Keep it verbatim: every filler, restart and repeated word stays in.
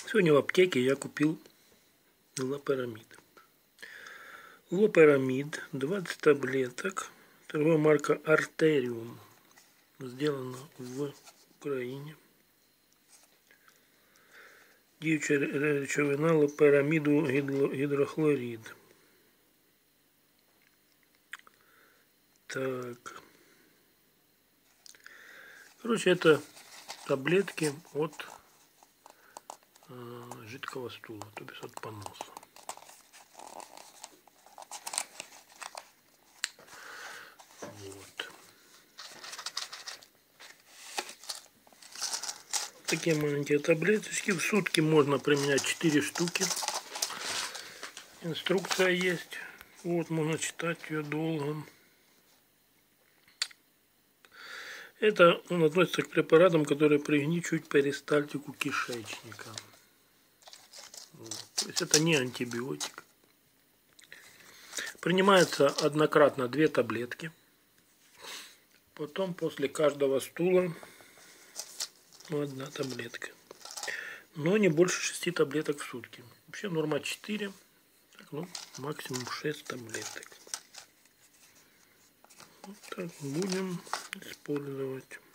Сегодня в аптеке я купил лоперамид. Лоперамид, двадцать таблеток, торговая марка Артериум, сделана в Украине. Діюча речовина лоперамиду гидрохлорид. Так. Короче, это таблетки от э, жидкого стула, то есть от поноса. Вот. Такие маленькие таблеточки. В сутки можно применять четыре штуки. Инструкция есть. Вот, можно читать ее долго. Это он относится к препаратам, которые пригничивают перистальтику кишечника. Вот. То есть это не антибиотик. Принимается однократно две таблетки. Потом после каждого стула одна таблетка. Но не больше шести таблеток в сутки. Вообще норма четыре. Так, ну, максимум шесть таблеток. Вот так будем использовать.